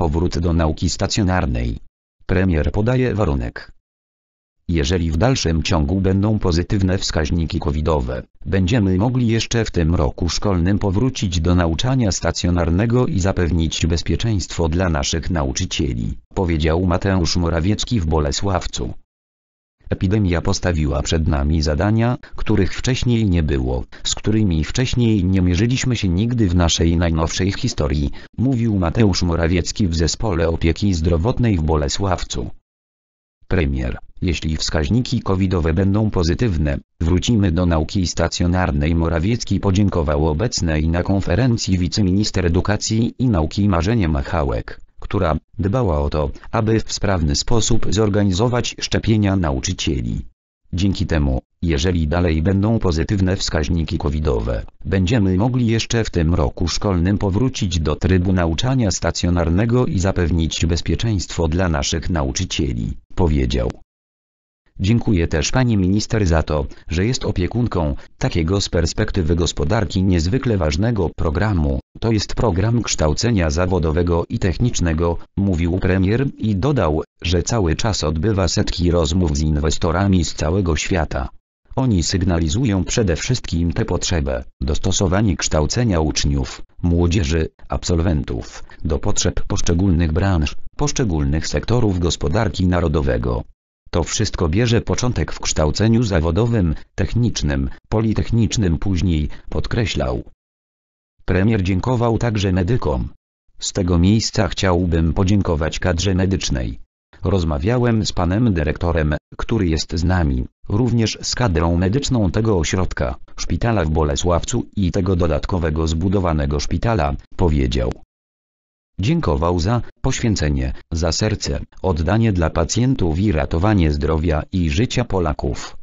powrót do nauki stacjonarnej. Premier podaje warunek. Jeżeli w dalszym ciągu będą pozytywne wskaźniki covidowe, będziemy mogli jeszcze w tym roku szkolnym powrócić do nauczania stacjonarnego i zapewnić bezpieczeństwo dla naszych nauczycieli, powiedział Mateusz Morawiecki w Bolesławcu. Epidemia postawiła przed nami zadania, których wcześniej nie było, z którymi wcześniej nie mierzyliśmy się nigdy w naszej najnowszej historii, mówił Mateusz Morawiecki w Zespole Opieki Zdrowotnej w Bolesławcu. Premier: jeśli wskaźniki covidowe będą pozytywne, wrócimy do nauki stacjonarnej. Morawiecki podziękował obecnej na konferencji wiceminister edukacji i nauki Marzenie Machałek, która dbała o to, aby w sprawny sposób zorganizować szczepienia nauczycieli. Dzięki temu, jeżeli dalej będą pozytywne wskaźniki covidowe, będziemy mogli jeszcze w tym roku szkolnym powrócić do trybu nauczania stacjonarnego i zapewnić bezpieczeństwo dla naszych nauczycieli, powiedział. Dziękuję też pani minister za to, że jest opiekunką takiego z perspektywy gospodarki niezwykle ważnego programu. To jest program kształcenia zawodowego i technicznego, mówił premier i dodał, że cały czas odbywa setki rozmów z inwestorami z całego świata. Oni sygnalizują przede wszystkim tę potrzebę dostosowania kształcenia uczniów, młodzieży, absolwentów do potrzeb poszczególnych branż, poszczególnych sektorów gospodarki narodowego. To wszystko bierze początek w kształceniu zawodowym, technicznym, politechnicznym później, podkreślał. Premier dziękował także medykom. Z tego miejsca chciałbym podziękować kadrze medycznej. Rozmawiałem z panem dyrektorem, który jest z nami, również z kadrą medyczną tego ośrodka, szpitala w Bolesławcu i tego dodatkowego zbudowanego szpitala, powiedział. Dziękował za poświęcenie, za serce, oddanie dla pacjentów i ratowanie zdrowia i życia Polaków.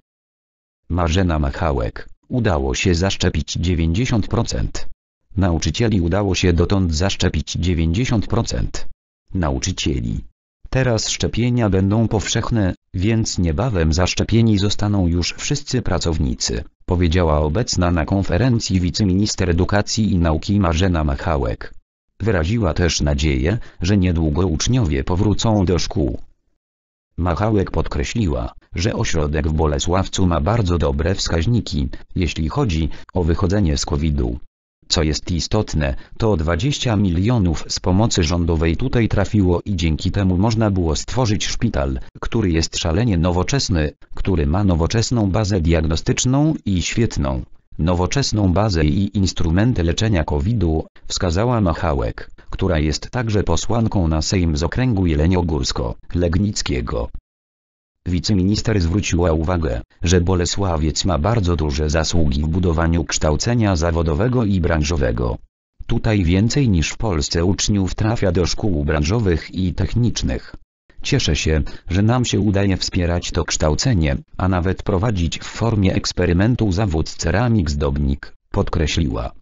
Marzena Machałek: udało się zaszczepić 90%. Nauczycieli udało się dotąd zaszczepić 90%. Nauczycieli. Teraz szczepienia będą powszechne, więc niebawem zaszczepieni zostaną już wszyscy pracownicy, powiedziała obecna na konferencji wiceminister edukacji i nauki Marzena Machałek. Wyraziła też nadzieję, że niedługo uczniowie powrócą do szkół. Machałek podkreśliła, że ośrodek w Bolesławcu ma bardzo dobre wskaźniki, jeśli chodzi o wychodzenie z COVID-u. Co jest istotne, to 20 milionów z pomocy rządowej tutaj trafiło i dzięki temu można było stworzyć szpital, który jest szalenie nowoczesny, który ma nowoczesną bazę diagnostyczną i świetną, nowoczesną bazę i instrumenty leczenia COVID-u, wskazała Machałek, która jest także posłanką na Sejm z okręgu jeleniogórsko-legnickiego. Wiceminister zwróciła uwagę, że Bolesławiec ma bardzo duże zasługi w budowaniu kształcenia zawodowego i branżowego. Tutaj więcej niż w Polsce uczniów trafia do szkół branżowych i technicznych. Cieszę się, że nam się udaje wspierać to kształcenie, a nawet prowadzić w formie eksperymentu zawód ceramik-zdobnik, podkreśliła.